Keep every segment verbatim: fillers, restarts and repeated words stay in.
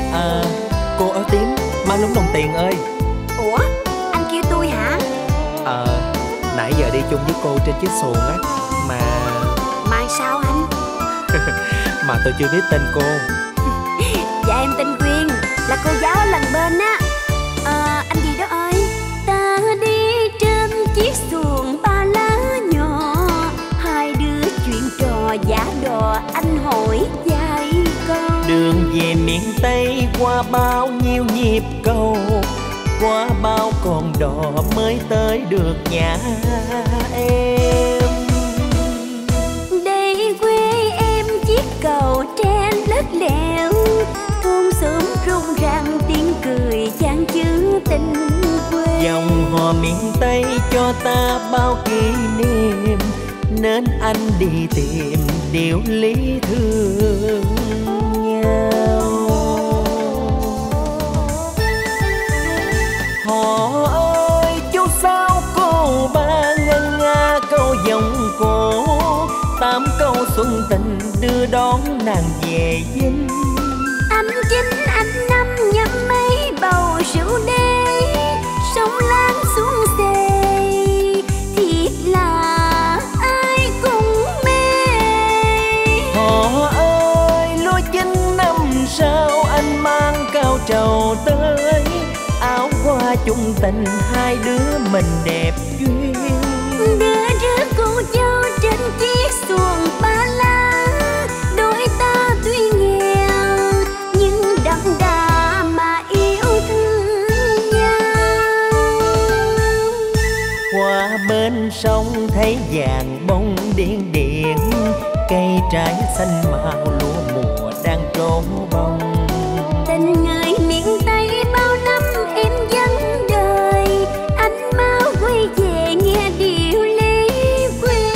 À, cô áo tím, mang đúng đồng tiền ơi. Ủa, anh kêu tôi hả? Ờ, nãy giờ đi chung với cô trên chiếc xuồng á. Mà Mà sao anh? mà tôi chưa biết tên cô. Dạ em tên Quyên, là cô giáo ở lần bên á. Ờ, anh gì đó ơi. Ta đi trên chiếc xuồng ba lá nhỏ, hai đứa chuyện trò giả đò, anh hỏi vài câu. Đường về miền Tây qua bao nhiêu nhịp cầu, qua bao con đò mới tới được nhà em. Đây quê em chiếc cầu tre lất lẻo, thôn xóm rộn ràng tiếng cười chan chứa tình quê. Dòng hò miền Tây cho ta bao kỷ niệm, nên anh đi tìm điều lý thương nhau. Họ ơi chú sao cô ba ngân nga câu giọng cổ, tám câu xuân tình đưa đón nàng về dinh. Anh chính anh năm nhắm mấy bầu rượu đê, sông lan xuống xề, thiệt là ai cũng mê. Họ ơi lúa chín năm sau anh mang cao trầu tới, áo hoa chung tình hai đứa mình đẹp duyên. Đưa rước cô dâu trên chiếc xuồng ba lá, đôi ta tuy nghèo nhưng đậm đà mà yêu thương nhau. Qua bên sông thấy vàng bông điên điển, cây trái xanh màu lúa mùa đang trổ bông. Tình người miền Tây bao năm em vẫn đời, anh mau quay về nghe điều lý quê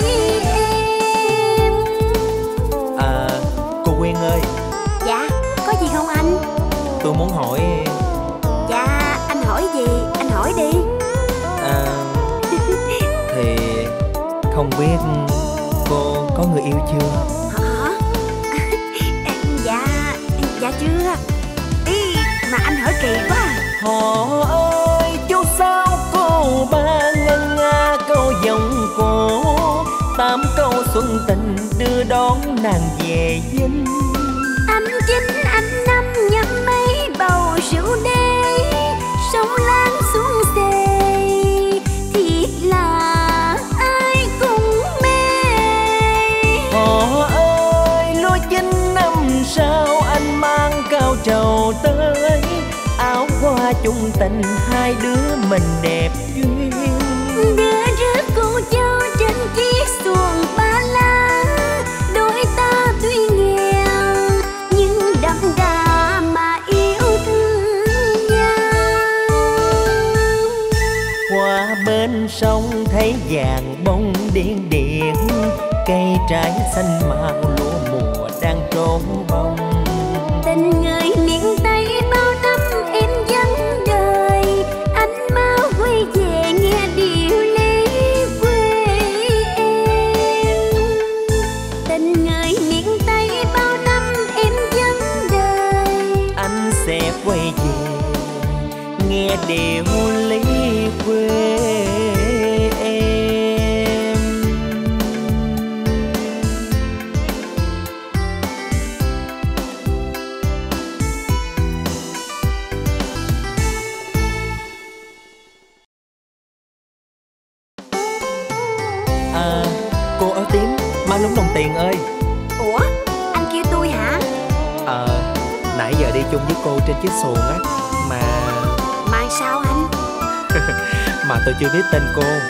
em. À, cô Quyên ơi. Dạ, có gì không anh? Tôi muốn hỏi. Dạ, anh hỏi gì? Anh hỏi đi. À, thì không biết cô có người yêu chưa? Hả? Dạ, dạ chưa. Ý, mà anh hỏi kỳ quá à. Họ ơi chú sao cô ba ngân nga câu giọng cổ, tám câu xuân tình đưa đón nàng về dinh. Anh chính anh năm nhắm mấy bầu rượu đê, sông lan xuống xề, thiệt là ai cũng mê. Họ ơi lúa chín năm sau anh mang cao trầu tới, áo hoa chung tình hai đứa mình đẹp duyên. Đưa rước cô dâu trên chiếc xuồng ba lá, đôi ta tuy nghèo nhưng đậm đà mà yêu thương nhau. Qua bên sông thấy vàng bông điên điển, cây trái xanh màu lúa mùa đang trổ bông. Tình người miền Tây bao năm em vẫn đời, anh mau quay về nghe điều lý quê em. Tình người miền Tây bao năm em vẫn đời, Anh sẽ quay về nghe điều lý quê em. À, cô áo tím, mang đúng đồng tiền ơi. Ủa, anh kêu tôi hả? Ờ, nãy giờ đi chung với cô trên chiếc xuồng á. Mà Mà sao anh? mà tôi chưa biết tên cô.